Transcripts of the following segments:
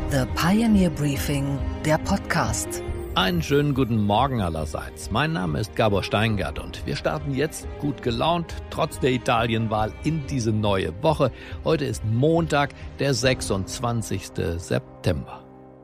The Pioneer Briefing, der Podcast. Einen schönen guten Morgen allerseits. Mein Name ist Gabor Steingart und wir starten jetzt gut gelaunt, trotz der Italienwahl, in diese neue Woche. Heute ist Montag, der 26. September.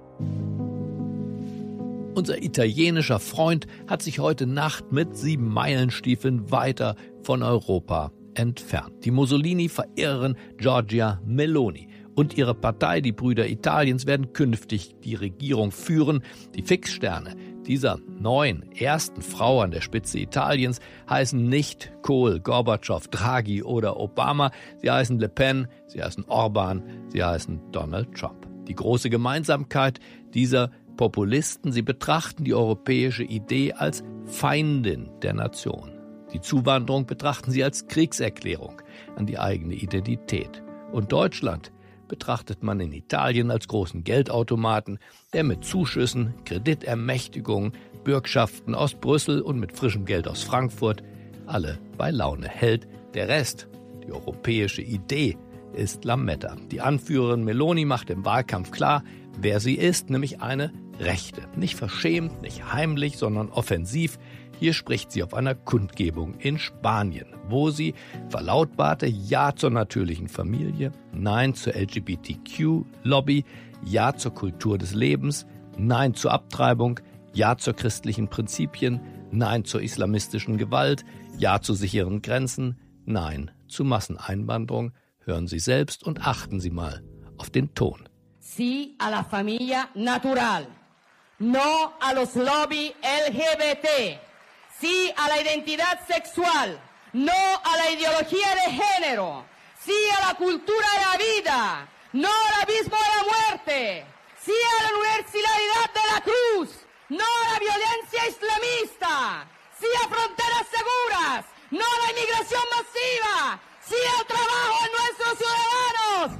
Unser italienischer Freund hat sich heute Nacht mit 7 Meilenstiefeln weiter von Europa entfernt. Die Mussolini-Verehrerin Giorgia Meloni und ihre Partei, die Brüder Italiens, werden künftig die Regierung führen. Die Fixsterne dieser neuen ersten Frau an der Spitze Italiens heißen nicht Kohl, Gorbatschow, Draghi oder Obama. Sie heißen Le Pen, sie heißen Orban, sie heißen Donald Trump. Die große Gemeinsamkeit dieser Populisten: sie betrachten die europäische Idee als Feindin der Nation. Die Zuwanderung betrachten sie als Kriegserklärung an die eigene Identität. Und Deutschland betrachtet man in Italien als großen Geldautomaten, der mit Zuschüssen, Kreditermächtigungen, Bürgschaften aus Brüssel und mit frischem Geld aus Frankfurt alle bei Laune hält. Der Rest, die europäische Idee, ist Lametta. Die Anführerin Meloni macht im Wahlkampf klar, wer sie ist, nämlich eine Rechte. Nicht verschämt, nicht heimlich, sondern offensiv. Hier spricht sie auf einer Kundgebung in Spanien, wo sie verlautbarte Ja zur natürlichen Familie, Nein zur LGBTQ-Lobby, Ja zur Kultur des Lebens, Nein zur Abtreibung, Ja zur christlichen Prinzipien, Nein zur islamistischen Gewalt, Ja zu sicheren Grenzen, Nein zu Masseneinwanderung. Hören Sie selbst und achten Sie mal auf den Ton. Sí a la familia natural, no a los lobby LGBT. Sí a la identidad sexual, no a la ideología de género. Sí a la cultura de la vida, no al abismo de la muerte. Sí a la universalidad de la cruz, no a la violencia islamista. Sí a fronteras seguras, no a la inmigración masiva. Sí al trabajo de nuestros ciudadanos.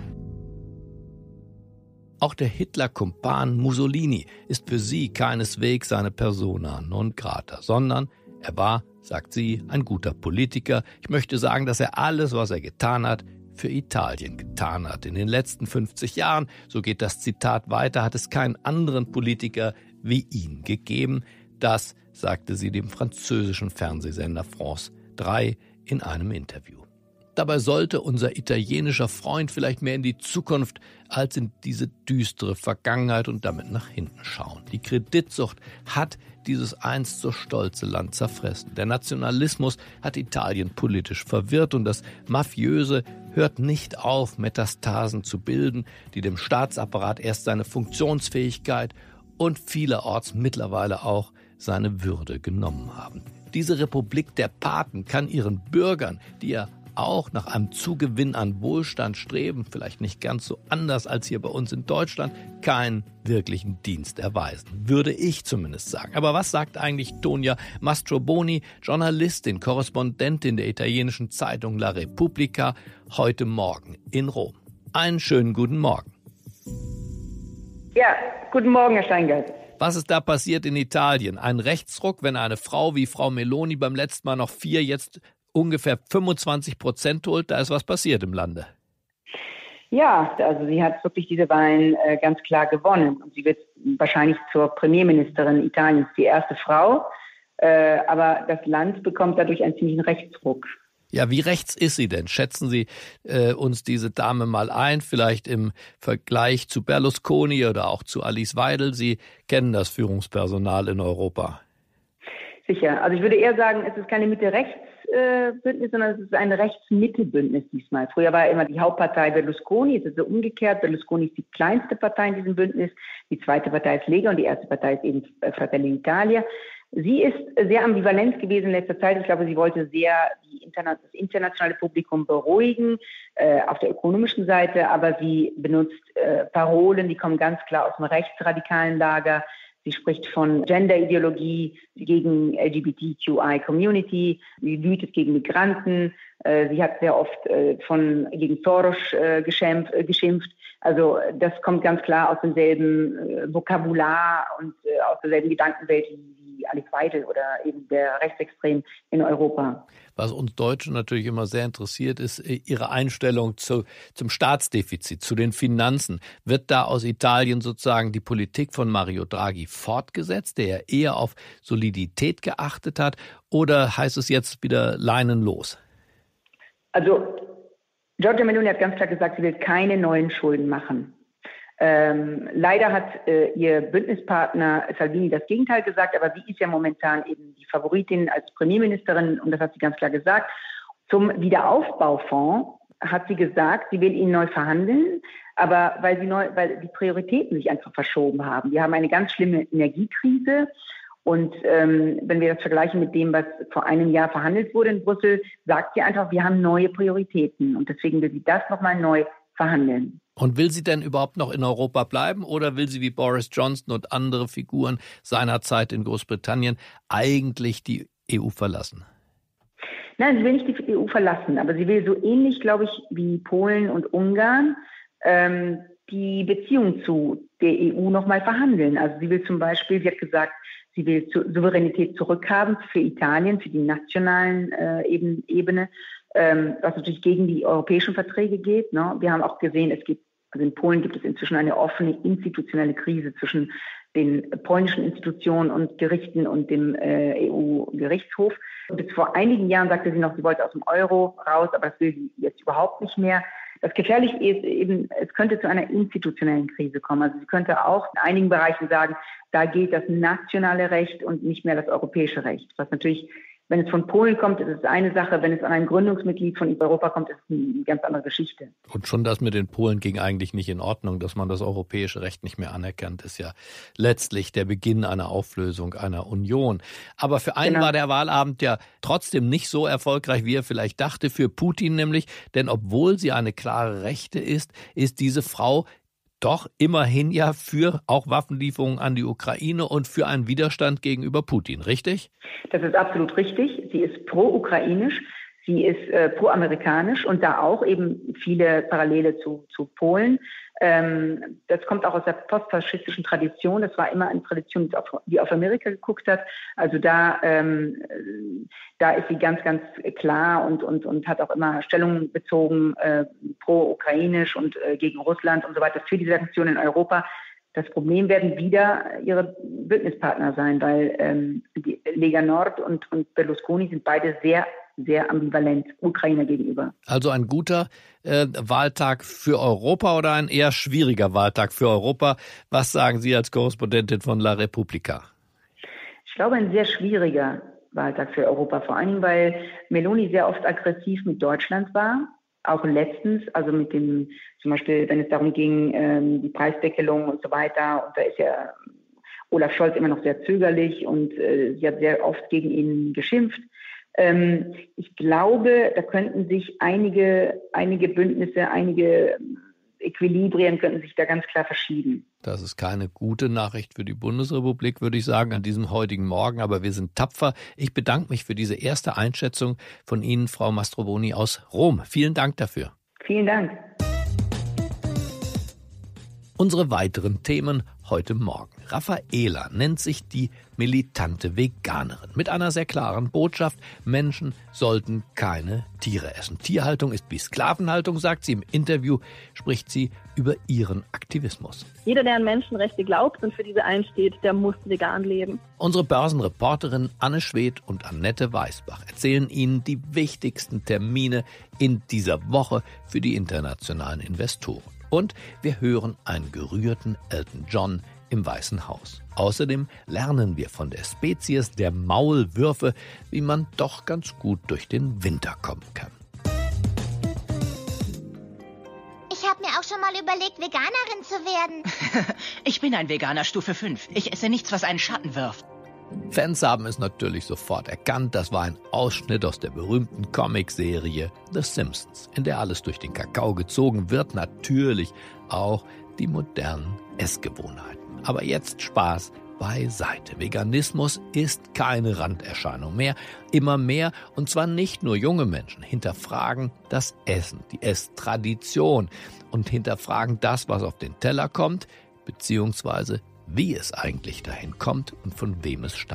Auch der Hitler-Kumpan Mussolini ist für sie keineswegs seine Persona non grata, sondern er war, sagt sie, ein guter Politiker. Ich möchte sagen, dass er alles, was er getan hat, für Italien getan hat. In den letzten 50 Jahren, so geht das Zitat weiter, hat es keinen anderen Politiker wie ihn gegeben. Das sagte sie dem französischen Fernsehsender France 3 in einem Interview. Dabei sollte unser italienischer Freund vielleicht mehr in die Zukunft als in diese düstere Vergangenheit und damit nach hinten schauen. Die Kreditsucht hat dieses einst so stolze Land zerfressen. Der Nationalismus hat Italien politisch verwirrt und das Mafiöse hört nicht auf, Metastasen zu bilden, die dem Staatsapparat erst seine Funktionsfähigkeit und vielerorts mittlerweile auch seine Würde genommen haben. Diese Republik der Paten kann ihren Bürgern, die ja auch nach einem Zugewinn an Wohlstand streben, vielleicht nicht ganz so anders als hier bei uns in Deutschland, keinen wirklichen Dienst erweisen. Würde ich zumindest sagen. Aber was sagt eigentlich Tonia Mastroboni, Journalistin, Korrespondentin der italienischen Zeitung La Repubblica, heute Morgen in Rom? Einen schönen guten Morgen. Ja, guten Morgen, Herr Steingart. Was ist da passiert in Italien? Ein Rechtsruck, wenn eine Frau wie Frau Meloni beim letzten Mal noch 4, jetzt ungefähr 25% holt, da ist was passiert im Lande. Ja, also sie hat wirklich diese Wahlen ganz klar gewonnen. Und sie wird wahrscheinlich zur Premierministerin Italiens, die erste Frau. Aber das Land bekommt dadurch einen ziemlichen Rechtsruck. Ja, wie rechts ist sie denn? Schätzen Sie uns diese Dame mal ein, vielleicht im Vergleich zu Berlusconi oder auch zu Alice Weidel. Sie kennen das Führungspersonal in Europa. Sicher. Also ich würde eher sagen, es ist keine Mitte-Rechts-Bündnis, sondern es ist ein Rechts-Mitte-Bündnis diesmal. Früher war immer die Hauptpartei Berlusconi, es ist so umgekehrt. Berlusconi ist die kleinste Partei in diesem Bündnis, die zweite Partei ist Lega und die erste Partei ist eben Fratelli d'Italia. Sie ist sehr ambivalent gewesen in letzter Zeit. Ich glaube, sie wollte sehr das internationale Publikum beruhigen auf der ökonomischen Seite, aber sie benutzt Parolen, die kommen ganz klar aus dem rechtsradikalen Lager. Sie spricht von Gender-Ideologie gegen LGBTQI-Community. Sie wütet gegen Migranten. Sie hat sehr oft gegen Soros geschimpft. Also das kommt ganz klar aus demselben Vokabular und aus derselben Gedankenwelt wie Alice Weidel oder eben der Rechtsextrem in Europa. Was uns Deutsche natürlich immer sehr interessiert, ist Ihre Einstellung zum Staatsdefizit, zu den Finanzen. Wird da aus Italien sozusagen die Politik von Mario Draghi fortgesetzt, der ja eher auf Solidität geachtet hat, oder heißt es jetzt wieder Leinen los? Also Giorgia Meloni hat ganz klar gesagt, sie will keine neuen Schulden machen. Leider hat ihr Bündnispartner Salvini das Gegenteil gesagt, aber sie ist ja momentan eben die Favoritin als Premierministerin und das hat sie ganz klar gesagt. Zum Wiederaufbaufonds hat sie gesagt, sie will ihn neu verhandeln, aber weil die Prioritäten sich einfach verschoben haben. Wir haben eine ganz schlimme Energiekrise und wenn wir das vergleichen mit dem, was vor einem Jahr verhandelt wurde in Brüssel, sagt sie einfach, wir haben neue Prioritäten und deswegen will sie das nochmal neu verhandeln. Und will sie denn überhaupt noch in Europa bleiben oder will sie wie Boris Johnson und andere Figuren seiner Zeit in Großbritannien eigentlich die EU verlassen? Nein, sie will nicht die EU verlassen, aber sie will so ähnlich, glaube ich, wie Polen und Ungarn die Beziehung zu der EU nochmal verhandeln. Also sie will zum Beispiel, sie hat gesagt, sie will Souveränität zurückhaben für Italien, für die nationalen Ebene, was natürlich gegen die europäischen Verträge geht. Ne? Wir haben auch gesehen, also in Polen gibt es inzwischen eine offene institutionelle Krise zwischen den polnischen Institutionen und Gerichten und dem EU-Gerichtshof. Bis vor einigen Jahren sagte sie noch, sie wollte aus dem Euro raus, aber das will sie jetzt überhaupt nicht mehr. Das Gefährliche ist eben, es könnte zu einer institutionellen Krise kommen. Also sie könnte auch in einigen Bereichen sagen, da gilt das nationale Recht und nicht mehr das europäische Recht. Was natürlich, wenn es von Polen kommt, ist es eine Sache. Wenn es an ein Gründungsmitglied von Europa kommt, ist es eine ganz andere Geschichte. Und schon das mit den Polen ging eigentlich nicht in Ordnung, dass man das europäische Recht nicht mehr anerkennt, ist ja letztlich der Beginn einer Auflösung einer Union. Aber für einen war der Wahlabend ja trotzdem nicht so erfolgreich, wie er vielleicht dachte, für Putin nämlich. Denn obwohl sie eine klare Rechte ist diese Frau doch immerhin ja für auch Waffenlieferungen an die Ukraine und für einen Widerstand gegenüber Putin, richtig? Das ist absolut richtig. Sie ist pro-ukrainisch, sie ist pro-amerikanisch und da auch eben viele Parallele zu Polen. Das kommt auch aus der postfaschistischen Tradition. Das war immer eine Tradition, die auf Amerika geguckt hat. Also da ist sie ganz, ganz klar und hat auch immer Stellung bezogen pro-ukrainisch und gegen Russland und so weiter für die Sanktionen in Europa. Das Problem werden wieder ihre Bündnispartner sein, weil die Lega Nord und Berlusconi sind beide sehr, sehr ambivalent Ukraine gegenüber. Also ein guter Wahltag für Europa oder ein eher schwieriger Wahltag für Europa? Was sagen Sie als Korrespondentin von La Repubblica? Ich glaube, ein sehr schwieriger Wahltag für Europa, vor allen Dingen, weil Meloni sehr oft aggressiv mit Deutschland war. Auch letztens, also mit dem, zum Beispiel, wenn es darum ging, die Preisdeckelung und so weiter, und da ist ja Olaf Scholz immer noch sehr zögerlich und sie hat sehr oft gegen ihn geschimpft. Ich glaube, da könnten sich einige Bündnisse, einige Equilibrien könnten sich da ganz klar verschieben. Das ist keine gute Nachricht für die Bundesrepublik, würde ich sagen, an diesem heutigen Morgen. Aber wir sind tapfer. Ich bedanke mich für diese erste Einschätzung von Ihnen, Frau Mastrobuoni aus Rom. Vielen Dank dafür. Vielen Dank. Unsere weiteren Themen heute Morgen. Raffaela nennt sich die militante Veganerin mit einer sehr klaren Botschaft: Menschen sollten keine Tiere essen. Tierhaltung ist wie Sklavenhaltung, sagt sie. Im Interview spricht sie über ihren Aktivismus. Jeder, der an Menschenrechte glaubt und für diese einsteht, der muss vegan leben. Unsere Börsenreporterin Anne Schwedt und Annette Weißbach erzählen Ihnen die wichtigsten Termine in dieser Woche für die internationalen Investoren. Und wir hören einen gerührten Elton John im Weißen Haus. Außerdem lernen wir von der Spezies der Maulwürfe, wie man doch ganz gut durch den Winter kommen kann. Ich habe mir auch schon mal überlegt, Veganerin zu werden. Ich bin ein Veganer Stufe 5. Ich esse nichts, was einen Schatten wirft. Fans haben es natürlich sofort erkannt. Das war ein Ausschnitt aus der berühmten Comicserie The Simpsons, in der alles durch den Kakao gezogen wird. Natürlich auch die modernen Essgewohnheiten. Aber jetzt Spaß beiseite. Veganismus ist keine Randerscheinung mehr. Immer mehr, und zwar nicht nur junge Menschen, hinterfragen das Essen, die Esstradition und hinterfragen das, was auf den Teller kommt, beziehungsweise wie es eigentlich dahin kommt und von wem es stammt.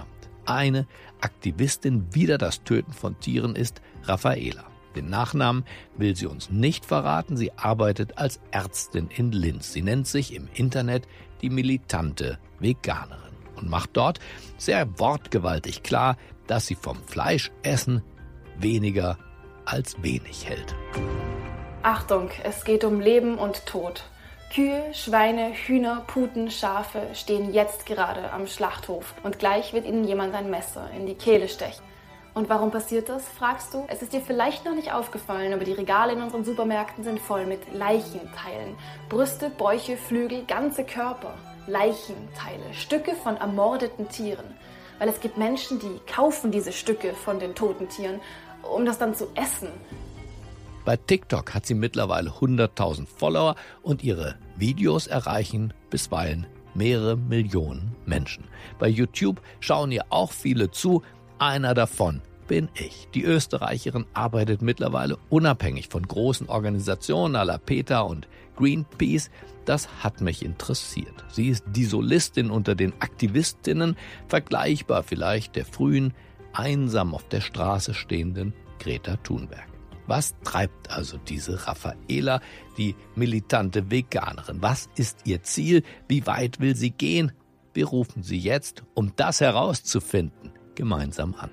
eine Aktivistin wider das Töten von Tieren ist Raffaela. Den Nachnamen will sie uns nicht verraten. Sie arbeitet als Ärztin in Linz. Sie nennt sich im Internet die militante Veganerin und macht dort sehr wortgewaltig klar, dass sie vom Fleischessen weniger als wenig hält. Achtung, es geht um Leben und Tod. Kühe, Schweine, Hühner, Puten, Schafe stehen jetzt gerade am Schlachthof und gleich wird ihnen jemand ein Messer in die Kehle stechen. Und warum passiert das, fragst du? Es ist dir vielleicht noch nicht aufgefallen, aber die Regale in unseren Supermärkten sind voll mit Leichenteilen. Brüste, Bäuche, Flügel, ganze Körper. Leichenteile, Stücke von ermordeten Tieren. Weil es gibt Menschen, die kaufen diese Stücke von den toten Tieren, um das dann zu essen. Bei TikTok hat sie mittlerweile 100.000 Follower und ihre Videos erreichen bisweilen mehrere Millionen Menschen. Bei YouTube schauen ihr auch viele zu. Einer davon bin ich. Die Österreicherin arbeitet mittlerweile unabhängig von großen Organisationen à la PETA und Greenpeace. Das hat mich interessiert. Sie ist die Solistin unter den Aktivistinnen, vergleichbar vielleicht der frühen, einsam auf der Straße stehenden Greta Thunberg. Was treibt also diese Raffaela, die militante Veganerin? Was ist ihr Ziel? Wie weit will sie gehen? Wir rufen sie jetzt, um das herauszufinden, gemeinsam an.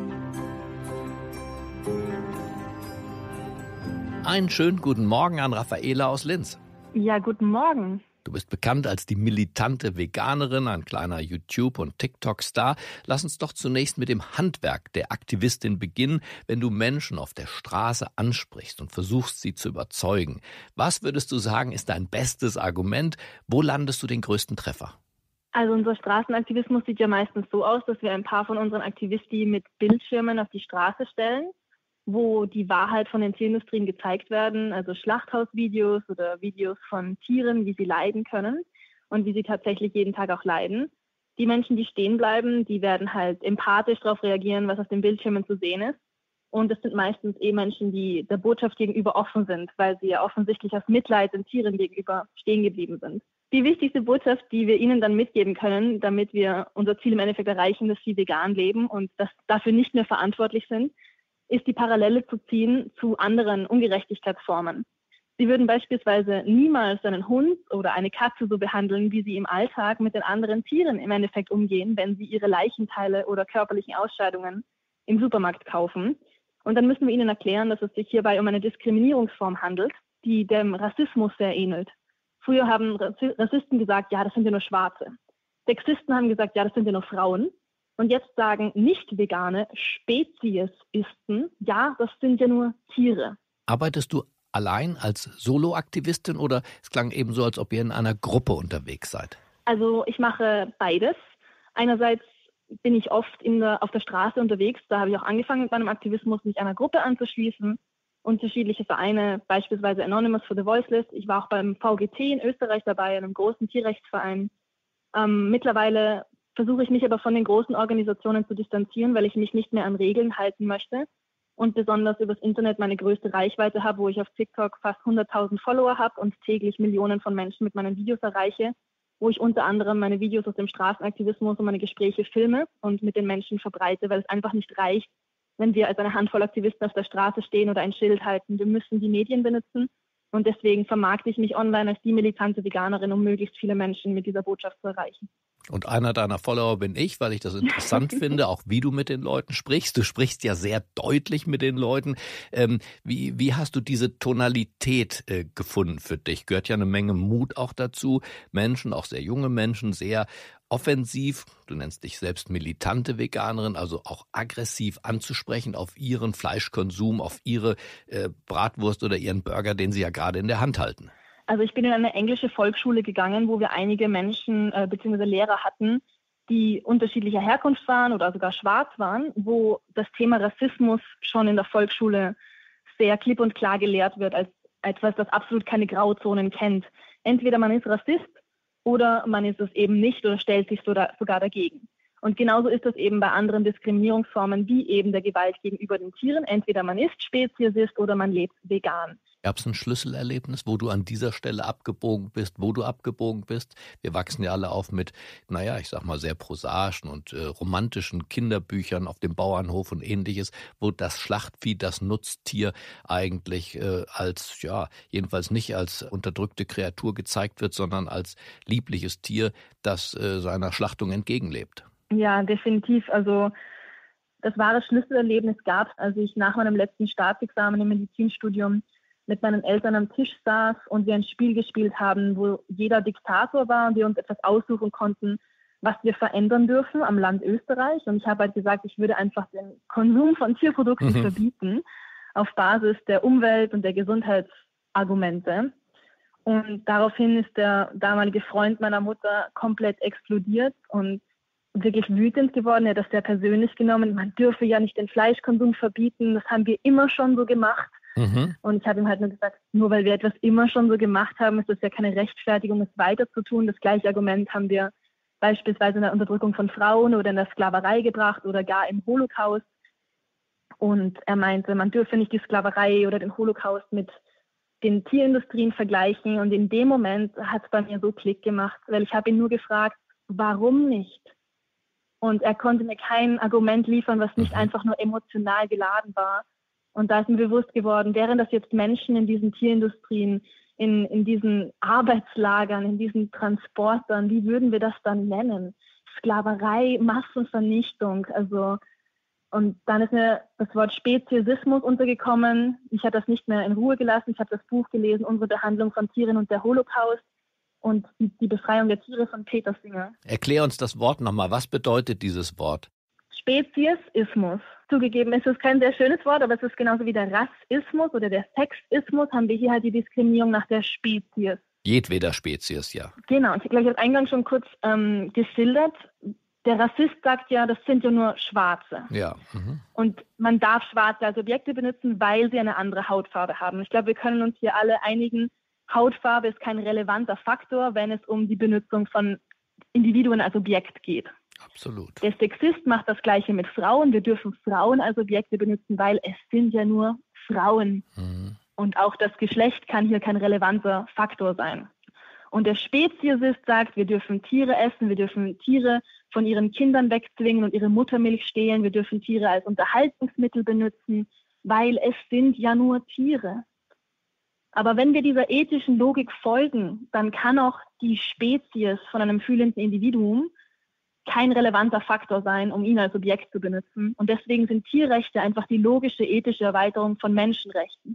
Einen schönen guten Morgen an Raffaela aus Linz. Ja, guten Morgen. Du bist bekannt als die militante Veganerin, ein kleiner YouTube- und TikTok-Star. Lass uns doch zunächst mit dem Handwerk der Aktivistin beginnen, wenn du Menschen auf der Straße ansprichst und versuchst, sie zu überzeugen. Was würdest du sagen, ist dein bestes Argument? Wo landest du den größten Treffer? Also unser Straßenaktivismus sieht ja meistens so aus, dass wir ein paar von unseren Aktivisten mit Bildschirmen auf die Straße stellen, wo die Wahrheit von den Tierindustrien gezeigt werden, also Schlachthausvideos oder Videos von Tieren, wie sie leiden können und wie sie tatsächlich jeden Tag auch leiden. Die Menschen, die stehen bleiben, die werden halt empathisch darauf reagieren, was auf den Bildschirmen zu sehen ist. Und das sind meistens Menschen, die der Botschaft gegenüber offen sind, weil sie ja offensichtlich aus Mitleid den Tieren gegenüber stehen geblieben sind. Die wichtigste Botschaft, die wir ihnen dann mitgeben können, damit wir unser Ziel im Endeffekt erreichen, dass sie vegan leben und dass dafür nicht mehr verantwortlich sind, ist die Parallele zu ziehen zu anderen Ungerechtigkeitsformen. Sie würden beispielsweise niemals einen Hund oder eine Katze so behandeln, wie sie im Alltag mit den anderen Tieren im Endeffekt umgehen, wenn sie ihre Leichenteile oder körperlichen Ausscheidungen im Supermarkt kaufen. Und dann müssen wir ihnen erklären, dass es sich hierbei um eine Diskriminierungsform handelt, die dem Rassismus sehr ähnelt. Früher haben Rassisten gesagt, ja, das sind ja nur Schwarze. Sexisten haben gesagt, ja, das sind ja nur Frauen. Und jetzt sagen nicht-vegane Speziesisten, ja, das sind ja nur Tiere. Arbeitest du allein als Soloaktivistin oder es klang eben so, als ob ihr in einer Gruppe unterwegs seid? Also ich mache beides. Einerseits bin ich oft auf der Straße unterwegs. Da habe ich auch angefangen mit meinem Aktivismus, mich einer Gruppe anzuschließen. Unterschiedliche Vereine, beispielsweise Anonymous for the Voiceless. Ich war auch beim VGT in Österreich dabei, einem großen Tierrechtsverein. Mittlerweile versuche ich mich aber von den großen Organisationen zu distanzieren, weil ich mich nicht mehr an Regeln halten möchte und besonders übers Internet meine größte Reichweite habe, wo ich auf TikTok fast 100.000 Follower habe und täglich Millionen von Menschen mit meinen Videos erreiche, wo ich unter anderem meine Videos aus dem Straßenaktivismus und meine Gespräche filme und mit den Menschen verbreite, weil es einfach nicht reicht, wenn wir als eine Handvoll Aktivisten auf der Straße stehen oder ein Schild halten. Wir müssen die Medien benutzen und deswegen vermarkte ich mich online als die militante Veganerin, um möglichst viele Menschen mit dieser Botschaft zu erreichen. Und einer deiner Follower bin ich, weil ich das interessant finde, auch wie du mit den Leuten sprichst. Du sprichst ja sehr deutlich mit den Leuten. Wie hast du diese Tonalität gefunden für dich? Gehört ja eine Menge Mut auch dazu, Menschen, auch sehr junge Menschen, sehr offensiv, du nennst dich selbst militante Veganerin, also auch aggressiv anzusprechen auf ihren Fleischkonsum, auf ihre Bratwurst oder ihren Burger, den sie ja gerade in der Hand halten. Also ich bin in eine englische Volksschule gegangen, wo wir einige Menschen bzw. Lehrer hatten, die unterschiedlicher Herkunft waren oder sogar schwarz waren, wo das Thema Rassismus schon in der Volksschule sehr klipp und klar gelehrt wird, als etwas, das absolut keine Grauzonen kennt. Entweder man ist Rassist oder man ist es eben nicht oder stellt sich sogar dagegen. Und genauso ist das eben bei anderen Diskriminierungsformen wie eben der Gewalt gegenüber den Tieren. Entweder man ist Speziesist oder man lebt vegan. Gab es ein Schlüsselerlebnis, wo du an dieser Stelle abgebogen bist, wo du abgebogen bist? Wir wachsen ja alle auf mit, ich sag mal, sehr prosaischen und romantischen Kinderbüchern auf dem Bauernhof und Ähnliches, wo das Schlachtvieh, das Nutztier eigentlich als, jedenfalls nicht als unterdrückte Kreatur gezeigt wird, sondern als liebliches Tier, das seiner Schlachtung entgegenlebt. Ja, definitiv. Also das wahre Schlüsselerlebnis gab es, als ich nach meinem letzten Staatsexamen im Medizinstudium mit meinen Eltern am Tisch saß und wir ein Spiel gespielt haben, wo jeder Diktator war und wir uns etwas aussuchen konnten, was wir verändern dürfen am Land Österreich. Und ich habe halt gesagt, ich würde einfach den Konsum von Tierprodukten verbieten auf Basis der Umwelt- und der Gesundheitsargumente. Und daraufhin ist der damalige Freund meiner Mutter komplett explodiert und wirklich wütend geworden. Er hat das sehr persönlich genommen. Man dürfe ja nicht den Fleischkonsum verbieten. Das haben wir immer schon so gemacht. Und ich habe ihm halt nur gesagt, nur weil wir etwas immer schon so gemacht haben, ist das ja keine Rechtfertigung, es weiter zu tun. Das gleiche Argument haben wir beispielsweise in der Unterdrückung von Frauen oder in der Sklaverei gebracht oder gar im Holocaust. Und er meinte, man dürfe nicht die Sklaverei oder den Holocaust mit den Tierindustrien vergleichen. Und in dem Moment hat es bei mir so Klick gemacht, weil ich habe ihn nur gefragt, warum nicht? Und er konnte mir kein Argument liefern, was nicht einfach nur emotional geladen war. Und da ist mir bewusst geworden, wären das jetzt Menschen in diesen Tierindustrien, in diesen Arbeitslagern, in diesen Transportern, wie würden wir das dann nennen? Sklaverei, Massenvernichtung. Und dann ist mir das Wort Speziesismus untergekommen. Ich habe das nicht mehr in Ruhe gelassen. Ich habe das Buch gelesen, Unsere Behandlung von Tieren und der Holocaust und die Befreiung der Tiere von Peter Singer. Erklär uns das Wort nochmal. Was bedeutet dieses Wort? Speziesismus. Zugegeben ist es kein sehr schönes Wort, aber es ist genauso wie der Rassismus oder der Sexismus, haben wir hier halt die Diskriminierung nach der Spezies. Jedweder Spezies, ja. Genau, ich habe gleich eingangs schon kurz geschildert. Der Rassist sagt ja, das sind ja nur Schwarze. Ja. Und man darf Schwarze als Objekte benutzen, weil sie eine andere Hautfarbe haben. Ich glaube, wir können uns hier alle einigen, Hautfarbe ist kein relevanter Faktor, wenn es um die Benutzung von Individuen als Objekt geht. Absolut. Der Sexist macht das Gleiche mit Frauen. Wir dürfen Frauen als Objekte benutzen, weil es sind ja nur Frauen. Und auch das Geschlecht kann hier kein relevanter Faktor sein. Und der Speziesist sagt, wir dürfen Tiere essen, wir dürfen Tiere von ihren Kindern wegzwingen und ihre Muttermilch stehlen, wir dürfen Tiere als Unterhaltungsmittel benutzen, weil es sind ja nur Tiere. Aber wenn wir dieser ethischen Logik folgen, dann kann auch die Spezies von einem fühlenden Individuum kein relevanter Faktor sein, um ihn als Objekt zu benutzen. Und deswegen sind Tierrechte einfach die logische, ethische Erweiterung von Menschenrechten.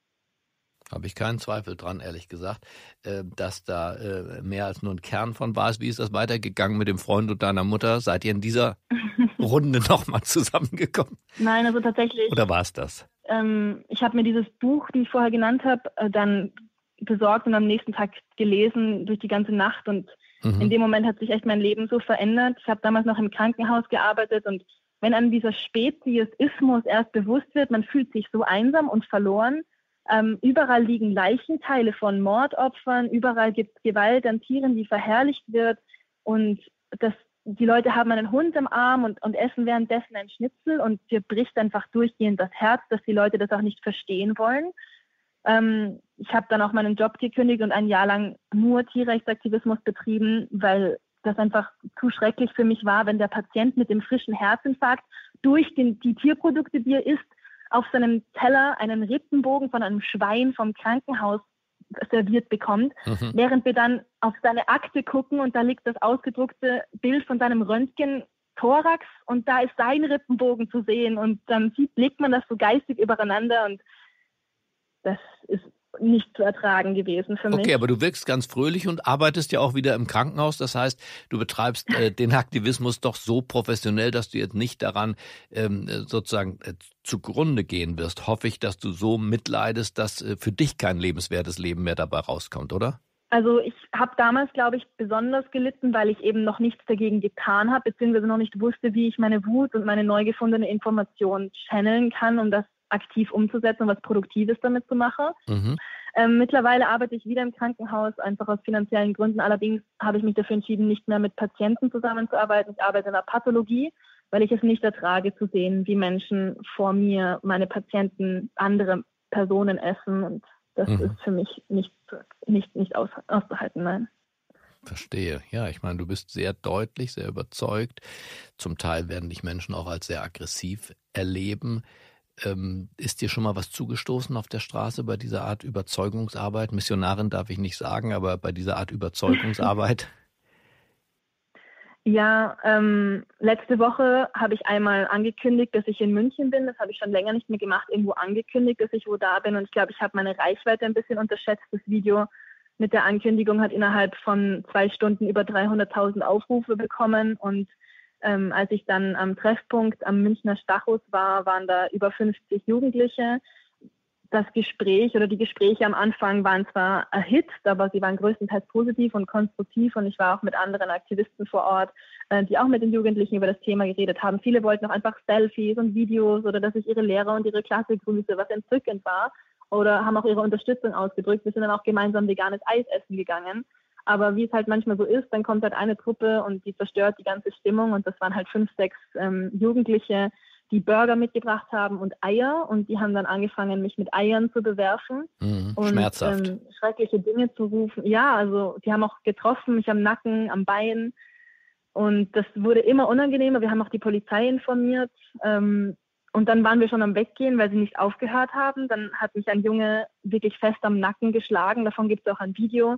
Habe ich keinen Zweifel dran, ehrlich gesagt, dass da mehr als nur ein Kern von war. Wie ist das weitergegangen mit dem Freund und deiner Mutter? Seid ihr in dieser Runde nochmal zusammengekommen? Nein, also tatsächlich. Oder war es das? Ich habe mir dieses Buch, wie ich vorher genannt habe, dann besorgt und am nächsten Tag gelesen durch die ganze Nacht. Und in dem Moment hat sich echt mein Leben so verändert. Ich habe damals noch im Krankenhaus gearbeitet und wenn einem dieser Speziesismus erst bewusst wird, man fühlt sich so einsam und verloren. Überall liegen Leichenteile von Mordopfern, überall gibt es Gewalt an Tieren, die verherrlicht wird und die Leute haben einen Hund im Arm und essen währenddessen ein Schnitzel und dir bricht einfach durchgehend das Herz, dass die Leute das auch nicht verstehen wollen. Ich habe dann auch meinen Job gekündigt und ein Jahr lang nur Tierrechtsaktivismus betrieben, weil das einfach zu schrecklich für mich war, wenn der Patient mit dem frischen Herzinfarkt durch die Tierprodukte, die er isst, auf seinem Teller einen Rippenbogen von einem Schwein vom Krankenhaus serviert bekommt, während wir dann auf seine Akte gucken und da liegt das ausgedruckte Bild von seinem Röntgen-Thorax und da ist sein Rippenbogen zu sehen und dann legt man das so geistig übereinander und das ist nicht zu ertragen gewesen für mich. Okay, aber du wirkst ganz fröhlich und arbeitest ja auch wieder im Krankenhaus. Das heißt, du betreibst den Aktivismus doch so professionell, dass du jetzt nicht daran sozusagen zugrunde gehen wirst. Hoffe ich, dass du so mitleidest, dass für dich kein lebenswertes Leben mehr dabei rauskommt, oder? Also ich habe damals, glaube ich, besonders gelitten, weil ich eben noch nichts dagegen getan habe, beziehungsweise noch nicht wusste, wie ich meine Wut und meine neu gefundene Information channeln kann, um das aktiv umzusetzen und was Produktives damit zu machen. Mittlerweile arbeite ich wieder im Krankenhaus, einfach aus finanziellen Gründen. Allerdings habe ich mich dafür entschieden, nicht mehr mit Patienten zusammenzuarbeiten. Ich arbeite in der Pathologie, weil ich es nicht ertrage zu sehen, wie Menschen vor mir, meine Patienten, andere Personen essen. Und Das ist für mich nicht auszuhalten, nein. Verstehe. Ja, ich meine, du bist sehr deutlich, sehr überzeugt. Zum Teil werden dich Menschen auch als sehr aggressiv erleben. Ist dir schon mal was zugestoßen auf der Straße bei dieser Art Überzeugungsarbeit? Missionarin darf ich nicht sagen, aber bei dieser Art Überzeugungsarbeit? Ja, letzte Woche habe ich einmal angekündigt, dass ich in München bin. Das habe ich schon länger nicht mehr gemacht. Irgendwo angekündigt, dass ich wo da bin. Und ich glaube, ich habe meine Reichweite ein bisschen unterschätzt. Das Video mit der Ankündigung hat innerhalb von 2 Stunden über 300.000 Aufrufe bekommen. Und als ich dann am Treffpunkt am Münchner Stachus war, waren da über 50 Jugendliche. Das Gespräch oder die Gespräche am Anfang waren zwar erhitzt, aber sie waren größtenteils positiv und konstruktiv. Und ich war auch mit anderen Aktivisten vor Ort, die auch mit den Jugendlichen über das Thema geredet haben. Viele wollten auch einfach Selfies und Videos oder dass ich ihre Lehrer und ihre Klasse grüße, was entzückend war. Oder haben auch ihre Unterstützung ausgedrückt. Wir sind dann auch gemeinsam veganes Eis essen gegangen. Aber wie es halt manchmal so ist, dann kommt halt eine Truppe und die zerstört die ganze Stimmung. Und das waren halt 5, 6 Jugendliche, die Burger mitgebracht haben und Eier. Und die haben dann angefangen, mich mit Eiern zu bewerfen. Und schmerzhaft. Schreckliche Dinge zu rufen. Ja, also die haben auch getroffen, mich am Nacken, am Bein. Und das wurde immer unangenehmer. Wir haben auch die Polizei informiert. Und dann waren wir schon am Weggehen, weil sie nicht aufgehört haben. Dann hat mich ein Junge wirklich fest am Nacken geschlagen. Davon gibt es auch ein Video.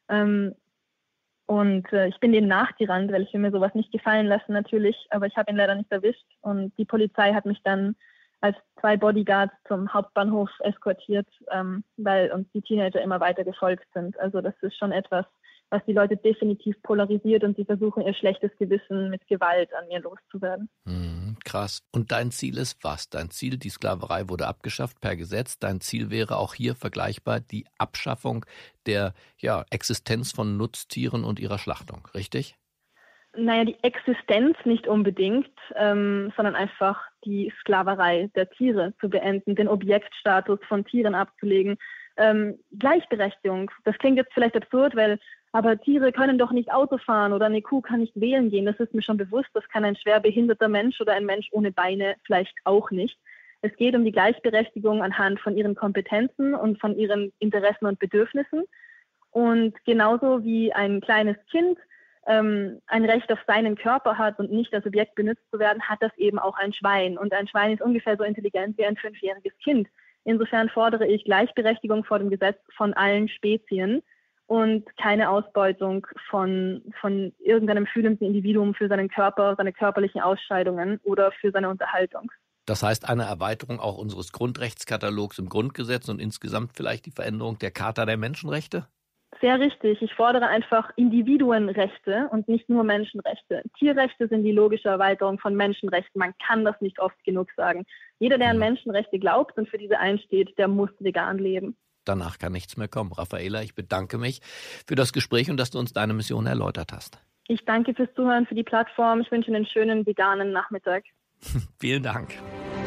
Ich bin denen nachgerannt, weil ich will mir sowas nicht gefallen lassen natürlich. Aber ich habe ihn leider nicht erwischt. Und die Polizei hat mich dann als 2 Bodyguards zum Hauptbahnhof eskortiert, weil uns die Teenager immer weiter gefolgt sind. Also das ist schon etwas, was die Leute definitiv polarisiert und sie versuchen, ihr schlechtes Gewissen mit Gewalt an mir loszuwerden. Krass. Und dein Ziel ist was? Dein Ziel, die Sklaverei wurde abgeschafft per Gesetz. Dein Ziel wäre auch hier vergleichbar die Abschaffung der Existenz von Nutztieren und ihrer Schlachtung, richtig? Naja, die Existenz nicht unbedingt, sondern einfach die Sklaverei der Tiere zu beenden, den Objektstatus von Tieren abzulegen. Gleichberechtigung, das klingt jetzt vielleicht absurd, aber Tiere können doch nicht Auto fahren oder eine Kuh kann nicht wählen gehen. Das ist mir schon bewusst. Das kann ein schwer behinderter Mensch oder ein Mensch ohne Beine vielleicht auch nicht. Es geht um die Gleichberechtigung anhand von ihren Kompetenzen und von ihren Interessen und Bedürfnissen. Und genauso wie ein kleines Kind ein Recht auf seinen Körper hat und nicht als Objekt benutzt zu werden, hat das eben auch ein Schwein. Und ein Schwein ist ungefähr so intelligent wie ein 5-jähriges Kind. Insofern fordere ich Gleichberechtigung vor dem Gesetz von allen Spezien und keine Ausbeutung von irgendeinem fühlenden Individuum für seinen Körper, seine körperlichen Ausscheidungen oder für seine Unterhaltung. Das heißt, eine Erweiterung auch unseres Grundrechtskatalogs im Grundgesetz und insgesamt vielleicht die Veränderung der Charta der Menschenrechte? Sehr richtig. Ich fordere einfach Individuenrechte und nicht nur Menschenrechte. Tierrechte sind die logische Erweiterung von Menschenrechten. Man kann das nicht oft genug sagen. Jeder, der an Menschenrechte glaubt und für diese einsteht, der muss vegan leben. Danach kann nichts mehr kommen. Raffaela, ich bedanke mich für das Gespräch und dass du uns deine Mission erläutert hast. Ich danke fürs Zuhören, für die Plattform. Ich wünsche einen schönen veganen Nachmittag. Vielen Dank.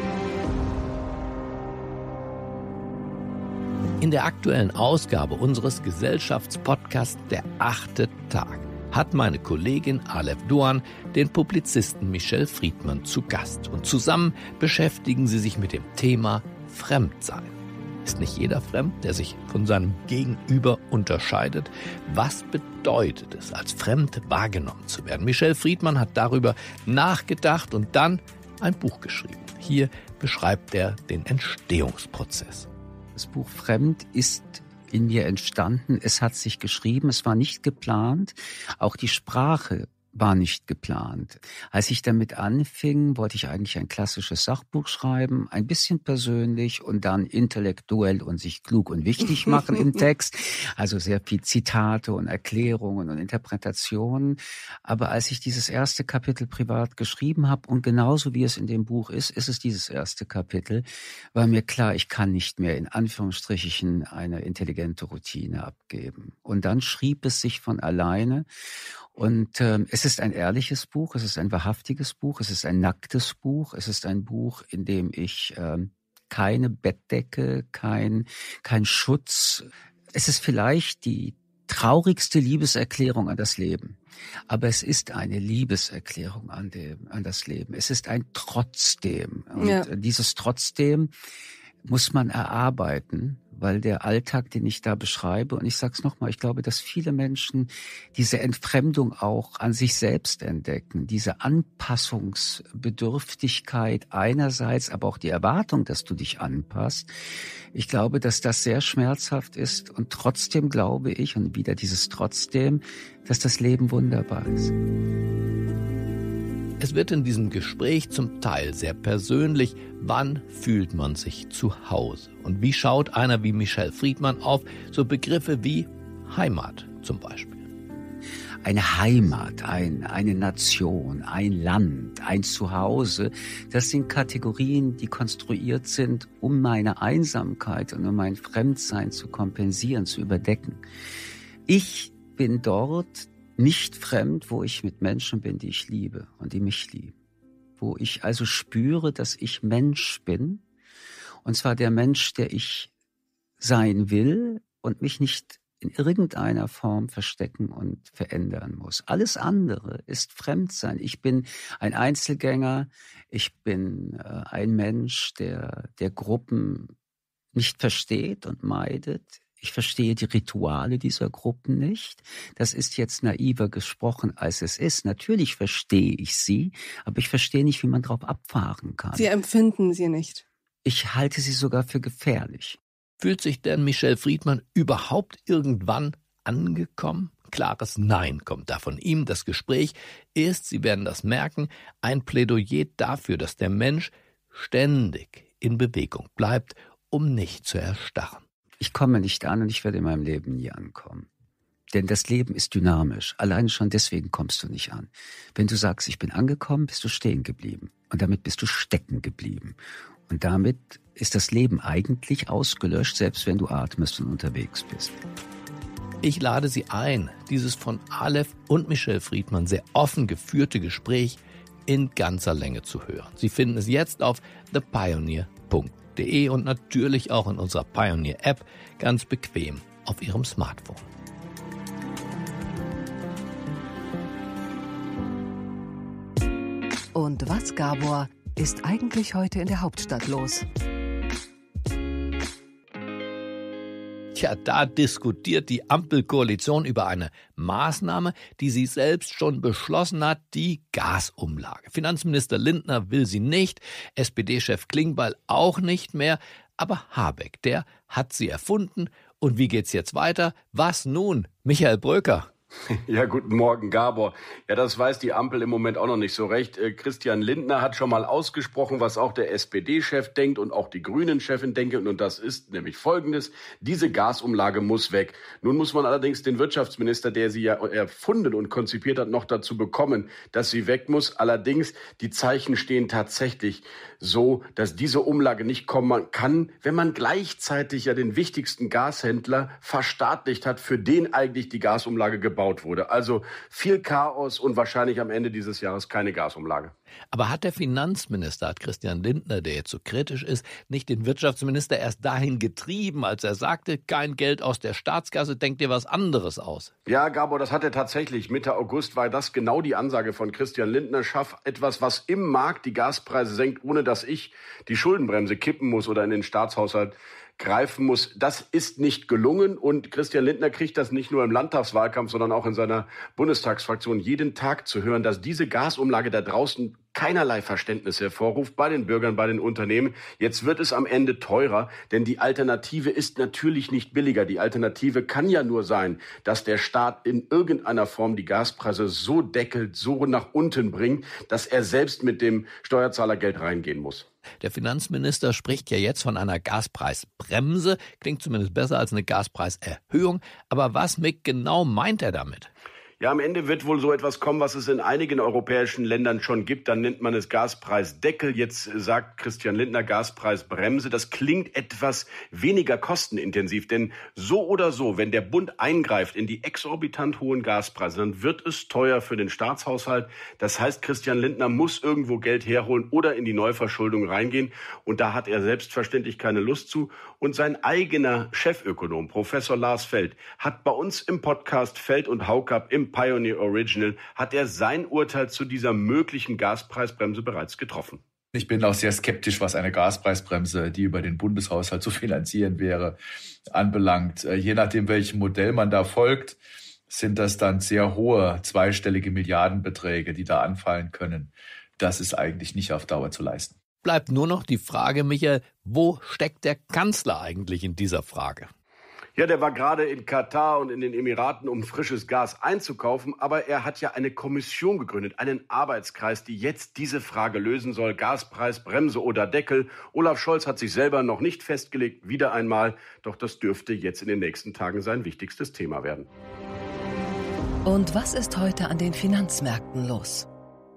In der aktuellen Ausgabe unseres Gesellschaftspodcasts Der 8. Tag hat meine Kollegin Aleph Doğan den Publizisten Michel Friedman zu Gast. Und zusammen beschäftigen sie sich mit dem Thema Fremdsein. Ist nicht jeder fremd, der sich von seinem Gegenüber unterscheidet? Was bedeutet es, als fremd wahrgenommen zu werden? Michel Friedman hat darüber nachgedacht und dann ein Buch geschrieben. Hier beschreibt er den Entstehungsprozess. Das Buch Fremd ist in mir entstanden. Es hat sich geschrieben, es war nicht geplant. Auch die Sprache war nicht geplant. Als ich damit anfing, wollte ich eigentlich ein klassisches Sachbuch schreiben, ein bisschen persönlich und dann intellektuell und sich klug und wichtig machen im Text. Also sehr viel Zitate und Erklärungen und Interpretationen. Aber als ich dieses erste Kapitel privat geschrieben habe und genauso wie es in dem Buch ist es dieses erste Kapitel, war mir klar, ich kann nicht mehr in Anführungsstrichen eine intelligente Routine abgeben. Und dann schrieb es sich von alleine. Und es ist ein ehrliches Buch, es ist ein wahrhaftiges Buch, es ist ein nacktes Buch, es ist ein Buch, in dem ich keine Bettdecke, kein Schutz. Es ist vielleicht die traurigste Liebeserklärung an das Leben. Aber es ist eine Liebeserklärung an das Leben. Es ist ein Trotzdem. Und dieses Trotzdem muss man erarbeiten, weil der Alltag, den ich da beschreibe, und ich sag's nochmal, ich glaube, dass viele Menschen diese Entfremdung auch an sich selbst entdecken, diese Anpassungsbedürftigkeit einerseits, aber auch die Erwartung, dass du dich anpasst. Ich glaube, dass das sehr schmerzhaft ist und trotzdem glaube ich, und wieder dieses Trotzdem, dass das Leben wunderbar ist. Es wird in diesem Gespräch zum Teil sehr persönlich. Wann fühlt man sich zu Hause? Und wie schaut einer wie Michel Friedmann auf so Begriffe wie Heimat zum Beispiel? Eine Heimat, eine Nation, ein Land, ein Zuhause, das sind Kategorien, die konstruiert sind, um meine Einsamkeit und um mein Fremdsein zu kompensieren, zu überdecken. Ich bin dort nicht fremd, wo ich mit Menschen bin, die ich liebe und die mich lieben. Wo ich also spüre, dass ich Mensch bin. Und zwar der Mensch, der ich sein will und mich nicht in irgendeiner Form verstecken und verändern muss. Alles andere ist Fremdsein. Ich bin ein Einzelgänger. Ich bin ein Mensch, der Gruppen nicht versteht und meidet. Ich verstehe die Rituale dieser Gruppen nicht. Das ist jetzt naiver gesprochen, als es ist. Natürlich verstehe ich sie, aber ich verstehe nicht, wie man drauf abfahren kann. Sie empfinden sie nicht. Ich halte sie sogar für gefährlich. Fühlt sich denn Michel Friedmann überhaupt irgendwann angekommen? Klares Nein kommt da von ihm. Das Gespräch ist, Sie werden das merken, ein Plädoyer dafür, dass der Mensch ständig in Bewegung bleibt, um nicht zu erstarren. Ich komme nicht an und ich werde in meinem Leben nie ankommen. Denn das Leben ist dynamisch. Alleine schon deswegen kommst du nicht an. Wenn du sagst, ich bin angekommen, bist du stehen geblieben. Und damit bist du stecken geblieben. Und damit ist das Leben eigentlich ausgelöscht, selbst wenn du atmest und unterwegs bist. Ich lade Sie ein, dieses von Aleph und Michel Friedmann sehr offen geführte Gespräch in ganzer Länge zu hören. Sie finden es jetzt auf thepioneer.de und natürlich auch in unserer Pioneer-App ganz bequem auf Ihrem Smartphone. Und was, Gabor, ist eigentlich heute in der Hauptstadt los? Tja, da diskutiert die Ampelkoalition über eine Maßnahme, die sie selbst schon beschlossen hat, die Gasumlage. Finanzminister Lindner will sie nicht, SPD-Chef Klingbeil auch nicht mehr, aber Habeck, der hat sie erfunden. Und wie geht's jetzt weiter? Was nun? Michael Bröker. Ja, guten Morgen, Gabor. Ja, das weiß die Ampel im Moment auch noch nicht so recht. Christian Lindner hat schon mal ausgesprochen, was auch der SPD-Chef denkt und auch die Grünen-Chefin denken. Und das ist nämlich Folgendes: Diese Gasumlage muss weg. Nun muss man allerdings den Wirtschaftsminister, der sie ja erfunden und konzipiert hat, noch dazu bekommen, dass sie weg muss. Allerdings, die Zeichen stehen tatsächlich so, dass diese Umlage nicht kommen kann, wenn man gleichzeitig ja den wichtigsten Gashändler verstaatlicht hat, für den eigentlich die Gasumlage gebaut wurde. Also viel Chaos und wahrscheinlich am Ende dieses Jahres keine Gasumlage. Aber hat der Finanzminister, hat Christian Lindner, der jetzt so kritisch ist, nicht den Wirtschaftsminister erst dahin getrieben, als er sagte, kein Geld aus der Staatskasse, denkt dir was anderes aus? Ja, Gabor, das hat er tatsächlich. Mitte August war das genau die Ansage von Christian Lindner. Schaff etwas, was im Markt die Gaspreise senkt, ohne dass ich die Schuldenbremse kippen muss oder in den Staatshaushalt greifen muss. Das ist nicht gelungen und Christian Lindner kriegt das nicht nur im Landtagswahlkampf, sondern auch in seiner Bundestagsfraktion jeden Tag zu hören, dass diese Gasumlage da draußen keinerlei Verständnis hervorruft bei den Bürgern, bei den Unternehmen. Jetzt wird es am Ende teurer, denn die Alternative ist natürlich nicht billiger. Die Alternative kann ja nur sein, dass der Staat in irgendeiner Form die Gaspreise so deckelt, so nach unten bringt, dass er selbst mit dem Steuerzahlergeld reingehen muss. Der Finanzminister spricht ja jetzt von einer Gaspreisbremse. Klingt zumindest besser als eine Gaspreiserhöhung. Aber was, Mick, genau meint er damit? Ja, am Ende wird wohl so etwas kommen, was es in einigen europäischen Ländern schon gibt. Dann nennt man es Gaspreisdeckel. Jetzt sagt Christian Lindner Gaspreisbremse. Das klingt etwas weniger kostenintensiv. Denn so oder so, wenn der Bund eingreift in die exorbitant hohen Gaspreise, dann wird es teuer für den Staatshaushalt. Das heißt, Christian Lindner muss irgendwo Geld herholen oder in die Neuverschuldung reingehen. Und da hat er selbstverständlich keine Lust zu. Und sein eigener Chefökonom, Professor Lars Feld, hat bei uns im Podcast Feld und Haukapp im Pioneer Original, hat er sein Urteil zu dieser möglichen Gaspreisbremse bereits getroffen. Ich bin auch sehr skeptisch, was eine Gaspreisbremse, die über den Bundeshaushalt zu finanzieren wäre, anbelangt. Je nachdem, welchem Modell man da folgt, sind das dann sehr hohe zweistellige Milliardenbeträge, die da anfallen können. Das ist eigentlich nicht auf Dauer zu leisten. Bleibt nur noch die Frage, Michael, wo steckt der Kanzler eigentlich in dieser Frage? Ja, der war gerade in Katar und in den Emiraten, um frisches Gas einzukaufen. Aber er hat ja eine Kommission gegründet, einen Arbeitskreis, die jetzt diese Frage lösen soll. Gaspreis, Bremse oder Deckel. Olaf Scholz hat sich selber noch nicht festgelegt, wieder einmal. Doch das dürfte jetzt in den nächsten Tagen sein wichtigstes Thema werden. Und was ist heute an den Finanzmärkten los?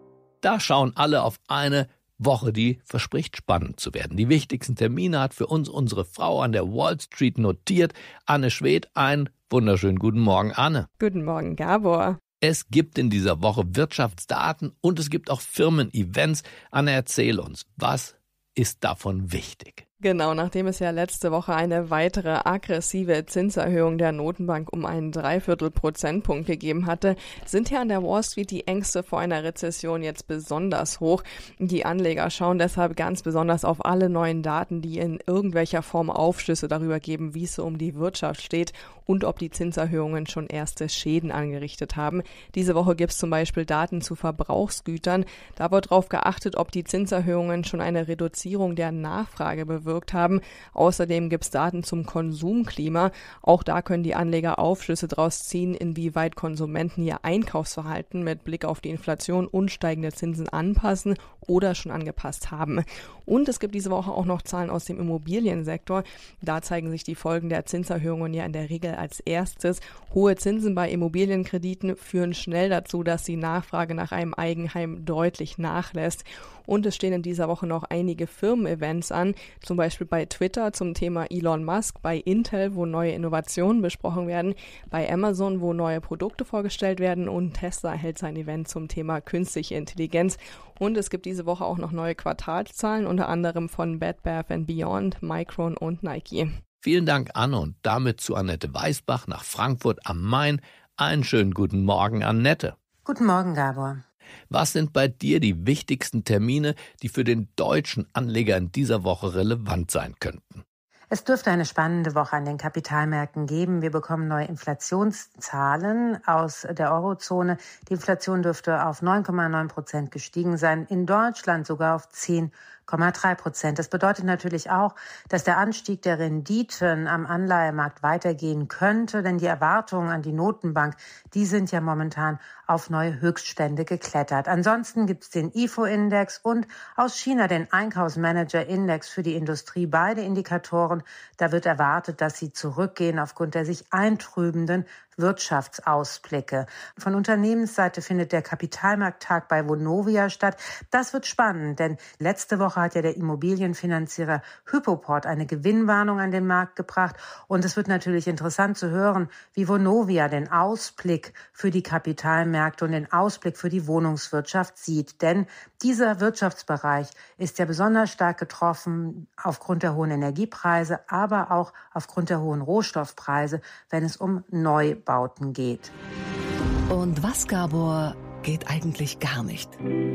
Da schauen alle auf eine Woche, die verspricht spannend zu werden. Die wichtigsten Termine hat für uns unsere Frau an der Wall Street notiert. Anne Schwedt, einen wunderschönen guten Morgen, Anne. Guten Morgen, Gabor. Es gibt in dieser Woche Wirtschaftsdaten und es gibt auch Firmen-Events. Anne, erzähl uns, was ist davon wichtig? Genau, nachdem es ja letzte Woche eine weitere aggressive Zinserhöhung der Notenbank um einen 0,75 Prozentpunkt gegeben hatte, sind hier an der Wall Street die Ängste vor einer Rezession jetzt besonders hoch. Die Anleger schauen deshalb ganz besonders auf alle neuen Daten, die in irgendwelcher Form Aufschlüsse darüber geben, wie es so um die Wirtschaft steht und ob die Zinserhöhungen schon erste Schäden angerichtet haben. Diese Woche gibt es zum Beispiel Daten zu Verbrauchsgütern. Da wird darauf geachtet, ob die Zinserhöhungen schon eine Reduzierung der Nachfrage bewirkt haben. Außerdem gibt es Daten zum Konsumklima. Auch da können die Anleger Aufschlüsse daraus ziehen, inwieweit Konsumenten ihr Einkaufsverhalten mit Blick auf die Inflation und steigende Zinsen anpassen oder schon angepasst haben. Und es gibt diese Woche auch noch Zahlen aus dem Immobiliensektor. Da zeigen sich die Folgen der Zinserhöhungen ja in der Regel als erstes. Hohe Zinsen bei Immobilienkrediten führen schnell dazu, dass die Nachfrage nach einem Eigenheim deutlich nachlässt. Und es stehen in dieser Woche noch einige Firmen-Events an, zum Beispiel bei Twitter zum Thema Elon Musk, bei Intel, wo neue Innovationen besprochen werden, bei Amazon, wo neue Produkte vorgestellt werden und Tesla hält sein Event zum Thema künstliche Intelligenz. Und es gibt diese Woche auch noch neue Quartalszahlen, unter anderem von Bed Bath & Beyond, Micron und Nike. Vielen Dank, Anne, und damit zu Annette Weißbach nach Frankfurt am Main. Einen schönen guten Morgen, Annette. Guten Morgen, Gabor. Was sind bei dir die wichtigsten Termine, die für den deutschen Anleger in dieser Woche relevant sein könnten? Es dürfte eine spannende Woche an den Kapitalmärkten geben. Wir bekommen neue Inflationszahlen aus der Eurozone. Die Inflation dürfte auf 9,9% gestiegen sein, in Deutschland sogar auf 10,3%. Das bedeutet natürlich auch, dass der Anstieg der Renditen am Anleihemarkt weitergehen könnte, denn die Erwartungen an die Notenbank, die sind ja momentan auf neue Höchststände geklettert. Ansonsten gibt es den IFO-Index und aus China den Einkaufsmanager-Index für die Industrie. Beide Indikatoren, da wird erwartet, dass sie zurückgehen aufgrund der sich eintrübenden Wirtschaftsausblicke. Von Unternehmensseite findet der Kapitalmarkttag bei Vonovia statt. Das wird spannend, denn letzte Woche hat ja der Immobilienfinanzierer Hypoport eine Gewinnwarnung an den Markt gebracht. Und es wird natürlich interessant zu hören, wie Vonovia den Ausblick für die Kapitalmärkte und den Ausblick für die Wohnungswirtschaft sieht. Denn dieser Wirtschaftsbereich ist ja besonders stark getroffen aufgrund der hohen Energiepreise, aber auch aufgrund der hohen Rohstoffpreise, wenn es um Neubauten geht. Und was, Gabor, geht eigentlich gar nicht?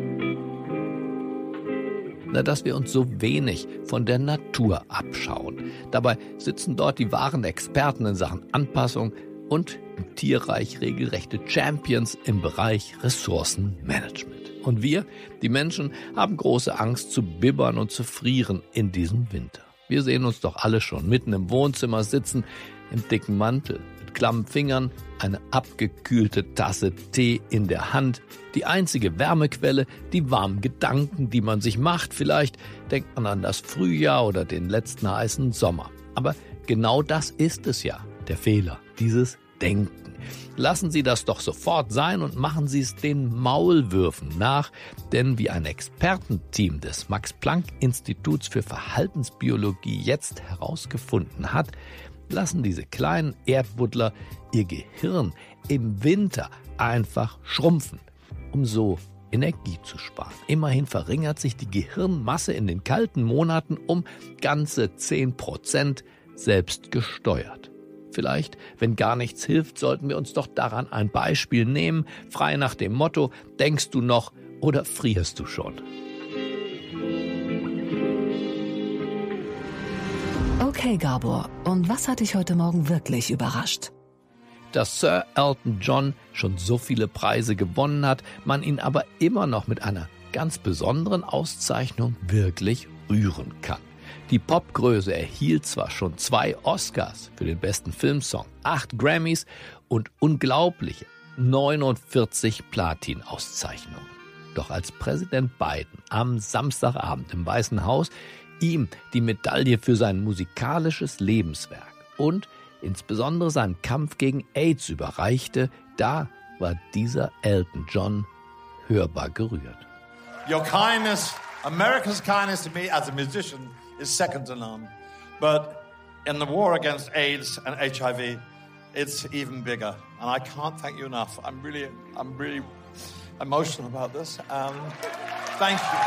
Na, dass wir uns so wenig von der Natur abschauen. Dabei sitzen dort die wahren Experten in Sachen Anpassung und im Tierreich regelrechte Champions im Bereich Ressourcenmanagement. Und wir, die Menschen, haben große Angst zu bibbern und zu frieren in diesem Winter. Wir sehen uns doch alle schon mitten im Wohnzimmer sitzen, im dicken Mantel, mit klammen Fingern, eine abgekühlte Tasse Tee in der Hand. Die einzige Wärmequelle, die warmen Gedanken, die man sich macht. Vielleicht denkt man an das Frühjahr oder den letzten heißen Sommer. Aber genau das ist es ja, der Fehler, dieses Denken. Lassen Sie das doch sofort sein und machen Sie es den Maulwürfen nach, denn wie ein Expertenteam des Max-Planck-Instituts für Verhaltensbiologie jetzt herausgefunden hat, lassen diese kleinen Erdbuddler ihr Gehirn im Winter einfach schrumpfen, um so Energie zu sparen. Immerhin verringert sich die Gehirnmasse in den kalten Monaten um ganze 10%, selbst gesteuert. Vielleicht, wenn gar nichts hilft, sollten wir uns doch daran ein Beispiel nehmen, frei nach dem Motto, denkst du noch oder frierst du schon? Okay, Gabor, und was hat dich heute Morgen wirklich überrascht? Dass Sir Elton John schon so viele Preise gewonnen hat, man ihn aber immer noch mit einer ganz besonderen Auszeichnung wirklich rühren kann. Die Popgröße erhielt zwar schon 2 Oscars für den besten Filmsong, 8 Grammys und unglaubliche 49 Platin-Auszeichnungen. Doch als Präsident Biden am Samstagabend im Weißen Haus ihm die Medaille für sein musikalisches Lebenswerk und insbesondere seinen Kampf gegen AIDS überreichte, da war dieser Elton John hörbar gerührt. Your kindness, America's kindness to me as a musician is second to none. But in the war against AIDS and HIV, it's even bigger. And I can't thank you enough. I'm really emotional about this. Thank you.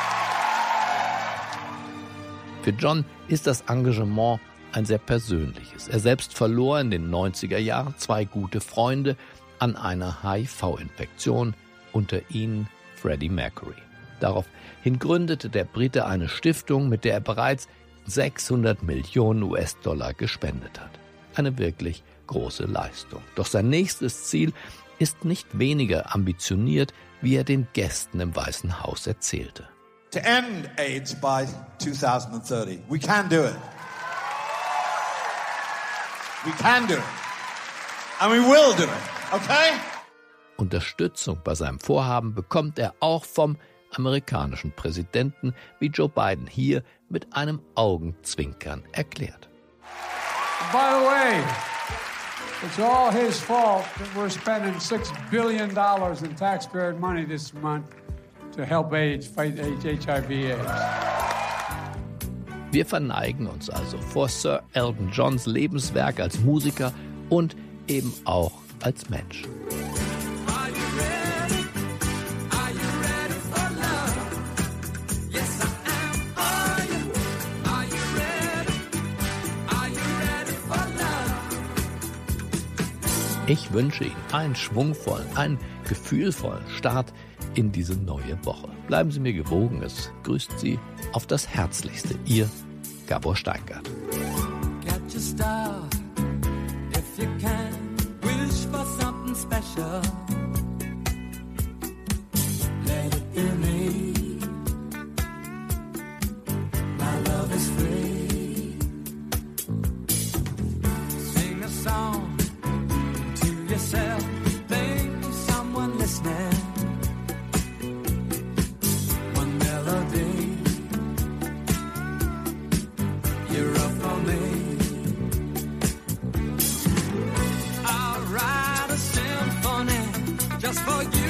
Für John ist das Engagement ein sehr persönliches. Er selbst verlor in den 90er Jahren 2 gute Freunde an einer HIV-Infektion, unter ihnen Freddie Mercury. Daraufhin gründete der Brite eine Stiftung, mit der er bereits 600 Millionen US-Dollar gespendet hat. Eine wirklich große Leistung. Doch sein nächstes Ziel ist nicht weniger ambitioniert, wie er den Gästen im Weißen Haus erzählte. To end AIDS by 2030. We can do it. We can do it. And we will do it. Okay? Unterstützung bei seinem Vorhaben bekommt er auch vom amerikanischen Präsidenten, wie Joe Biden hier mit einem Augenzwinkern erklärt. By the way, it's all his fault that we're spending $6 billion in taxpayer money this month to help AIDS fight HIV/AIDS. Wir verneigen uns also vor Sir Elton Johns Lebenswerk als Musiker und eben auch als Mensch. Ich wünsche Ihnen einen schwungvollen, einen gefühlvollen Start in diese neue Woche. Bleiben Sie mir gewogen, es grüßt Sie auf das Herzlichste, Ihr Gabor Steingart. Get your style, if you can, wish for something special. Let it be me, my love is free. Sing a song to yourself, think of someone listening. One melody, you're up for me. I'll write a symphony just for you.